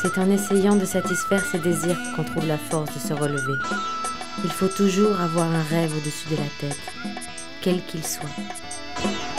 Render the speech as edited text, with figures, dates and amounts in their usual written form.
C'est en essayant de satisfaire ses désirs qu'on trouve la force de se relever. Il faut toujours avoir un rêve au-dessus de la tête, quel qu'il soit.